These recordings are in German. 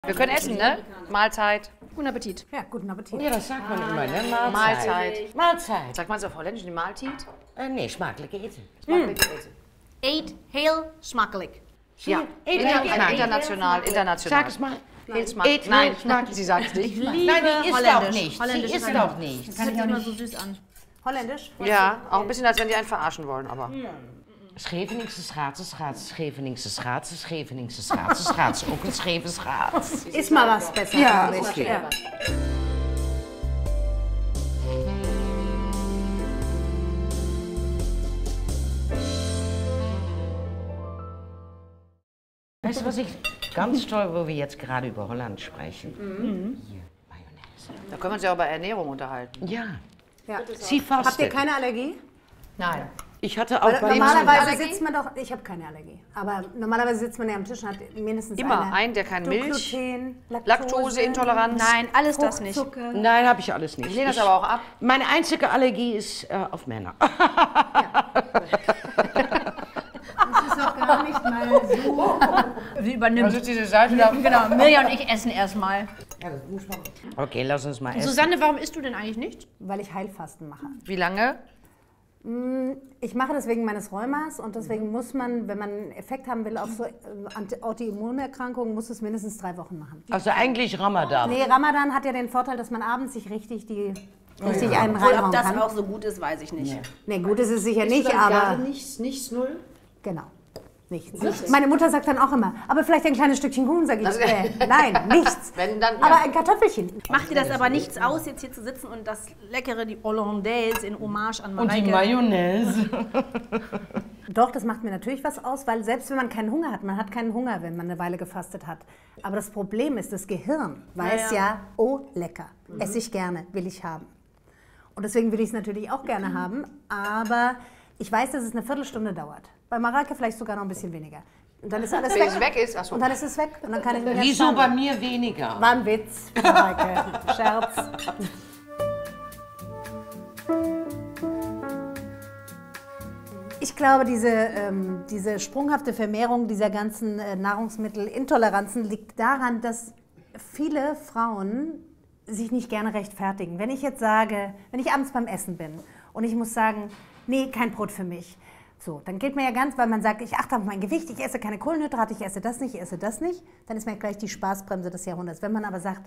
Wir können essen, ne? Mahlzeit. Guten Appetit. Ja, guten Appetit. Ja, das sagt man immer, ne? Mahlzeit. Mahlzeit. Mahlzeit. Sagt man es auf Holländisch, die Mahlzeit? Nee, smakelijk eten. Eet heel smakelijk. Ja, international. Sag es mal. Heel smakelijk. Nein, sie sagt es nicht. Nein, die ist doch nicht. Sie ist doch nicht. Das hört sich immer so süß an. Holländisch? Ja, auch ein bisschen, als wenn die einen verarschen wollen, aber. Scheveningse schaatsen, Scheveningse schaatsen, Scheveningse schaatsen, ook een scheve schaats. Ist mal was besser. Ja, glaube ich. okay. Ja. Weißt du, was ich ganz toll, wo wir jetzt gerade über Holland sprechen? Hier, Mayonnaise. Da können wir uns ja auch über Ernährung unterhalten. Ja. Ja. Sie fastet. Habt ihr keine Allergie? Nein. Ich hatte auch bei Normalerweise sitzt man doch, ich habe keine Allergie, aber normalerweise sitzt man ja am Tisch und hat mindestens Immer einen, der keine Milch, Gluten, Laktoseintoleranz. Nein, alles das nicht. Fruchtzucker. Nein, habe ich alles nicht. Ich lehne das aber auch ab. Meine einzige Allergie ist auf Männer. Das ist doch gar nicht mal so. Sie übernimmt. ist diese Seite da. Genau, Mirja und ich essen erstmal. Okay, lass uns mal essen. Susanne, warum isst du denn eigentlich nicht? Weil ich Heilfasten mache. Wie lange? Ich mache das wegen meines Rheumas und deswegen muss man, wenn man einen Effekt haben will auf so Autoimmunerkrankungen, muss es mindestens 3 Wochen machen. Also eigentlich Ramadan. Nee, Ramadan hat ja den Vorteil, dass man abends sich richtig einen reinhauen Ob das kann. auch so gut ist, weiß ich nicht. Nee, gut ist es sicher nicht, aber nichts, null? genau. Nichts. Meine Mutter sagt dann auch immer, aber vielleicht ein kleines Stückchen Kuchen, sage ich. Nein, nichts. Wenn dann, Aber ein Kartoffelchen. Macht dir das aber nichts aus, jetzt hier zu sitzen und das Leckere, die Hollandaise in Hommage an Und Mareike. die Mayonnaise. Doch, das macht mir natürlich was aus, weil selbst wenn man keinen Hunger hat, man hat keinen Hunger, wenn man eine Weile gefastet hat. Aber das Problem ist, das Gehirn weiß ja, oh lecker, esse ich gerne, will ich haben. Und deswegen will ich es natürlich auch gerne haben, aber ich weiß, dass es eine Viertelstunde dauert. Bei Mareike vielleicht sogar noch ein bisschen weniger. Und dann ist alles Wenn weg. es weg ist, achso. Und dann ist es weg. Und dann kann ich mir ganz Wieso bei spannen. mir weniger? War ein Witz, Mareike. Scherz. Ich glaube, diese sprunghafte Vermehrung dieser ganzen Nahrungsmittelintoleranzen liegt daran, dass viele Frauen sich nicht gerne rechtfertigen. Wenn ich jetzt sage, wenn ich abends beim Essen bin und ich muss sagen, nee, kein Brot für mich. So, dann geht man ja ganz, weil man sagt, ich achte auf mein Gewicht, ich esse keine Kohlenhydrate, ich esse das nicht, dann ist man gleich die Spaßbremse des Jahrhunderts. Wenn man aber sagt,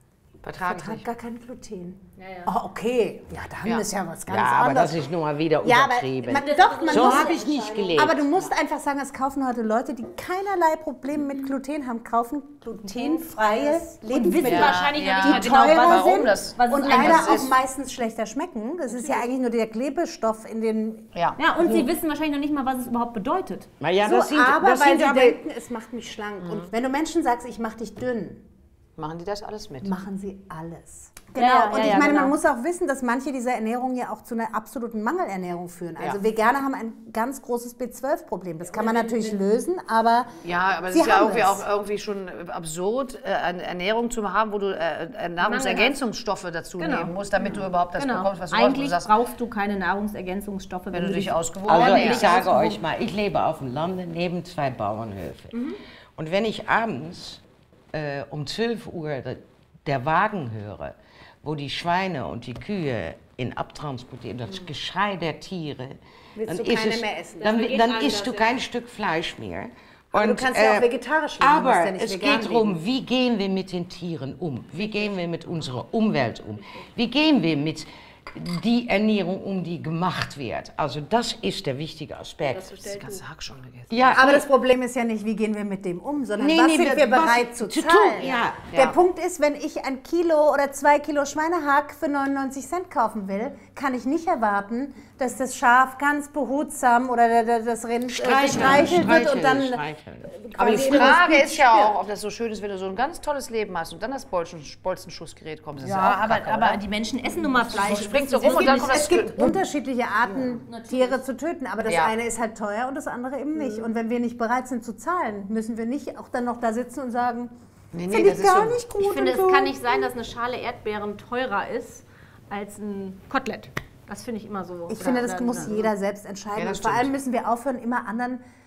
vertragt gar kein Gluten. Oh, okay, ja, dann ist ja was ganz Ja, aber anderes. das ist nun mal wieder Ja, aber übertrieben. man So muss, habe ich nicht gelebt. aber du musst einfach sagen, es kaufen heute Leute, die keinerlei Probleme mit Gluten haben, kaufen glutenfreie Lebensmittel. wahrscheinlich ja, noch nicht die mal genau, teurer warum sind das- und es leider ist. auch meistens schlechter schmecken. Das ist ja eigentlich nur der Klebestoff in den... Ja. Ja, und sie wissen wahrscheinlich noch nicht mal, was es überhaupt bedeutet. Na ja, So, das sind, aber das weil sind sie aber, denken, es macht mich schlank. Und wenn du Menschen sagst, ich mache dich dünn, Machen die das alles mit? machen sie alles. Genau, ja, und ja, ich ja, meine, genau. man muss auch wissen, dass manche dieser Ernährungen ja auch zu einer absoluten Mangelernährung führen. Also Ja. Veganer haben ein ganz großes B12-Problem. Das kann man natürlich lösen, aber Ja, aber es sie ist ja haben irgendwie es. auch irgendwie schon absurd, eine Ernährung zu haben, wo du Nahrungsergänzungsstoffe dazu nehmen musst, damit du überhaupt das bekommst, was du Eigentlich brauchst. brauchst du keine Nahrungsergänzungsstoffe, Wenn du dich ausgewogen also ich ernährst. sage euch mal, ich lebe auf dem Lande neben 2 Bauernhöfe. Und wenn ich abends um 12 Uhr der Wagen höre, wo die Schweine und die Kühe in abtransportieren, das Geschrei der Tiere, Willst dann, du keine ist mehr essen. dann isst du kein Stück Fleisch mehr. Aber du kannst ja auch vegetarisch leben, du musst Aber ja nicht es vegan geht darum, leben. wie gehen wir mit den Tieren um? Wie gehen wir mit unserer Umwelt um? Wie gehen wir mit die Ernährung um, die gemacht wird? Also das ist der wichtige Aspekt. Das ganze Hack schon gegessen. Ja, Aber das Problem ist ja nicht, wie gehen wir mit dem um, sondern Nee, was nee, sind wir was bereit zu zu zahlen. tun, ja. Der Ja. Punkt ist, wenn ich 1 Kilo oder 2 Kilo Schweinehack für 99 Cent kaufen will, kann ich nicht erwarten, dass das Schaf ganz behutsam oder das Rind gestreichelt wird und dann... Aber die quasi Frage immer ist ja auch, ob das so schön ist, wenn du so ein ganz tolles Leben hast und dann das Bolzenschussgerät kommt. Das ist Ja, auch Kacke, aber oder? die Menschen essen nun mal Fleisch. So springt so rum und dann kommt das... Es gibt unterschiedliche Arten, Tiere zu töten, aber das Ja. eine ist halt teuer und das andere eben nicht. Und wenn wir nicht bereit sind zu zahlen, müssen wir nicht auch dann noch da sitzen und sagen, finde ich das ist gar so- nicht gut. Ich finde, und es so. kann nicht sein, dass eine Schale Erdbeeren teurer ist als ein Kotelett. Das finde ich immer so. Ich finde, das muss jeder selbst entscheiden. Ja, das und vor allem stimmt. müssen wir aufhören, immer anderen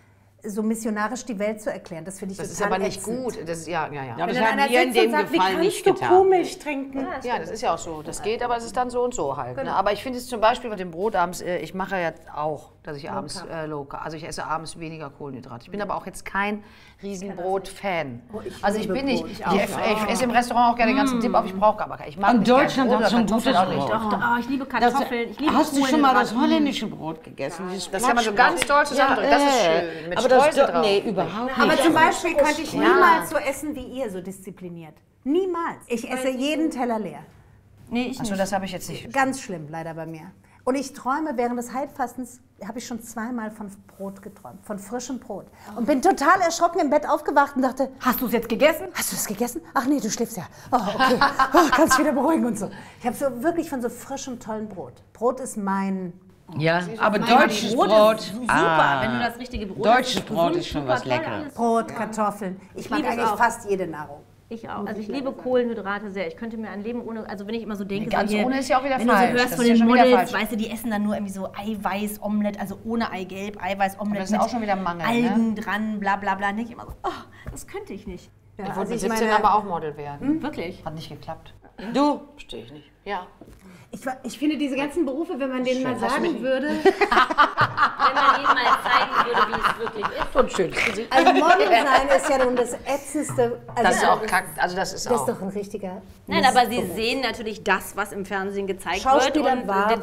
so missionarisch die Welt zu erklären. Das finde ich Das total ist aber nicht ätzend. gut. Das ist, ja. Aber Wenn das dann haben wir in einer sitzt und dem sagt, wie Fall nicht kannst du getan. Kuhmilch trinken? Ja, das ist ja auch so. Das geht, aber es ist dann so und so halt. Ne? Aber ich finde es zum Beispiel mit dem Brot abends, ich mache ja auch, dass ich abends also ich esse abends weniger Kohlenhydrate. Ich bin aber auch jetzt kein Riesenbrot-Fan. Also ich bin nicht, ich esse im Restaurant auch gerne den ganzen Dip auf, ich brauche aber keinen. Ich mag Und Deutschland hat so ein gutes Brot. Doch, ich liebe Kartoffeln, ich liebe Hast du schon mal das Kohlenhydrate. holländische Brot gegessen? Das kann man so ganz doll zusammendrücken. Das ist schön. Mit aber das Streusel drauf. Nee, überhaupt nicht. Aber zum Beispiel könnte ich niemals so essen wie ihr, so diszipliniert. Niemals. Ich esse jeden Teller leer. Nee, ich Achso, nicht. das habe ich jetzt nicht. Ganz schlimm, leider bei mir. Und ich träume während des Heilfastens, habe ich schon zweimal von Brot geträumt, von frischem Brot. Und bin total erschrocken im Bett aufgewacht und dachte, Hast du es jetzt gegessen? hast du es gegessen? Ach nee, du schläfst ja. Oh, okay, kannst wieder beruhigen und so. Ich habe so wirklich von so frischem, tollen Brot. Brot ist mein... Ja, aber deutsches Brot, ist super, wenn du das richtige Brot deutsches hast. Brot Gesund, ist schon super was toll, Leckeres. alles. Brot, Kartoffeln. Ich mag liebe es eigentlich auch. fast jede Nahrung. Ich auch. Also ich liebe Kohlenhydrate sehr. Ich könnte mir ein Leben ohne, also wenn ich immer so denke, Ganz so hier, ohne ist ja auch wieder wenn falsch. du so hörst Das von ist ja den schon wieder Models, falsch. weißt du, die essen dann nur irgendwie so Eiweiß-Omelett, also ohne Eigelb, Eiweiß-Omelett Das ist auch schon wieder Mangel, Algen dran, bla bla bla. Denke ich immer so, oh, das könnte ich nicht. Ja, Ich wollte mit 17 aber auch Model werden. Wirklich. Hat nicht geklappt. Du, Verstehe ich nicht. Ja. Ich finde diese ganzen Berufe, wenn man denen mal sagen würde, Wenn man ihnen mal zeigen würde, wie es wirklich ist. Und schön Gesicht. also Model sein ist ja nun das Ätzendste. Also Das ist auch kack. Also das ist Das auch. ist doch ein richtiger... Nein, aber sie sehen natürlich das, was im Fernsehen gezeigt wird Schauspieler und warten.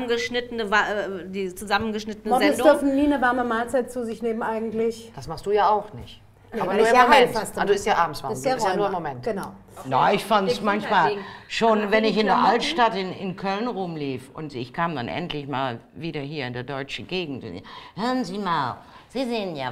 die zusammengeschnittene Models Sendung. dürfen nie eine warme Mahlzeit zu sich nehmen eigentlich. Das machst du ja auch nicht. Aber weil nur ich im ja Moment. Heilfaste Also ist ja abends warm. Das Das ist ja ist ja nur im Rheuma. Moment. Genau. na, ich fand es manchmal wegen- schon, wenn ich in der Altstadt in Köln rumlief und ich kam dann endlich mal wieder hier in der deutschen Gegend. Und hören Sie mal, Sie sehen ja,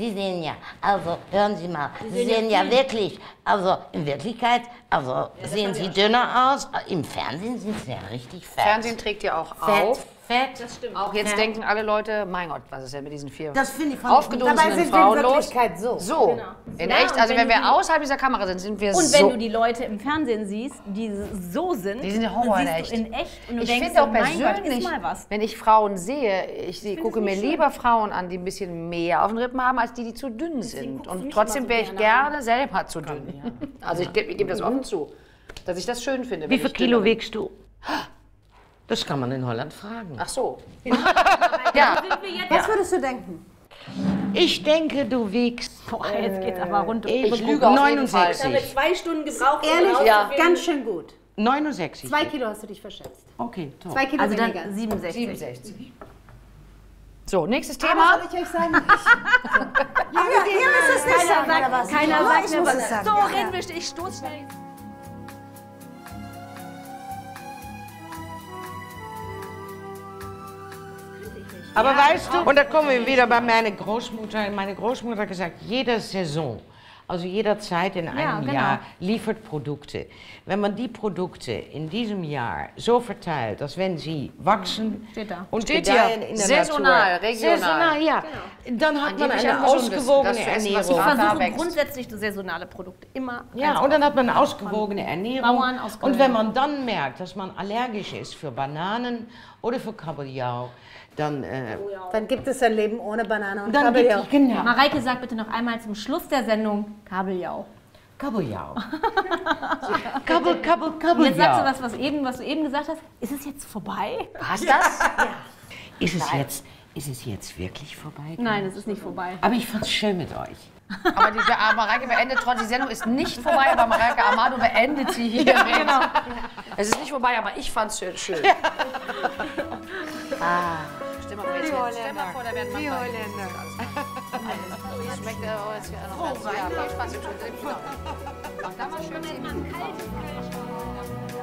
also hören Sie mal, Sie sehen ja wirklich, also in Wirklichkeit, also sehen Sie dünner aus, im Fernsehen sind Sie ja richtig fett. Fernsehen trägt ja auch Fett, auf. fett. Das stimmt. Auch jetzt denken alle Leute, mein Gott, was ist denn mit diesen 4 Das finde ich von Dabei aufgedunsenen sind wir in Frauen los? Wirklichkeit so. So, Genau. in Ja, echt. und Also wenn wenn wir die- außerhalb dieser Kamera sind, sind wir Und so. wenn du die Leute im Fernsehen siehst, die so sind, Die sind ja Horror dann in siehst du in echt und du Ich denkst, finde auch so, mein Gott, persönlich, ist mal was. wenn ich Frauen sehe, gucke mir nicht schön. lieber Frauen an, die ein bisschen mehr auf den Rippen haben, als die zu dünn sind. guckst du Und mich trotzdem immer so wäre ich gerne gerne selber zu dünn. Also ich gebe das offen zu, dass ich das schön finde. Wie wenn viel ich dünn Kilo bin. wiegst du? Das kann man in Holland fragen. Ach so. Was würdest du denken? Ich denke, du wiegst. Boah, jetzt geht's aber rund. Ich lüge auf jeden Fall. 69. 2 Stunden gebraucht. Ehrlich, Ja. ganz schön gut. 69. 2 Kilo hast du dich verschätzt. Okay, toll. 2 Kilo Also dann weniger. 67. 67. So, nächstes Aber Thema. soll ich euch sagen? Ja, ihr müsst es nicht sagen, oder was? Keiner Ja, sagt ich mir muss was. es sagen. So, Ja, reden ja. wir, ich stoß schnell. Aber weißt du, und da kommen wir wieder bei meiner Großmutter. Meine Großmutter hat gesagt, jede Saison, also jeder Zeit in einem genau. Jahr, liefert Produkte. Wenn man die Produkte in diesem Jahr so verteilt, dass wenn sie wachsen Steht da. und Steht gedeihen hier. in der Saisonal, Natur, regional. saisonal, ja, dann hat man Angeblich eine ein gesundes, ausgewogene das zu essen, was Ich Ernährung. Da versuche wächst. grundsätzlich saisonale Produkte immer. Ja, und dann hat man eine ausgewogene Ernährung. Bauern aus Köln. Und wenn man dann merkt, dass man allergisch ist für Bananen oder für Kabeljau, dann, Dann gibt es ein Leben ohne Banane und dann Kabeljau. gibt genau. Mareike sagt bitte noch einmal zum Schluss der Sendung Kabeljau. Kabeljau. Und jetzt sagst du was du eben gesagt hast. Ist es jetzt vorbei? Hast das? Ist es jetzt wirklich vorbei? Nein, es ist nicht vorbei. Aber ich fand's schön mit euch. Aber die Mareike beendet trotzdem, die Sendung ist nicht vorbei, aber Mareike Amado beendet sie hier. Ja, genau. Es ist nicht vorbei, aber ich fand's schön. Stell mal vor, jetzt stell mal vor, da werden manchmal... Das schmeckt jetzt noch ganz... Ja, viel Spaß im Schluss. Mach da mal schön.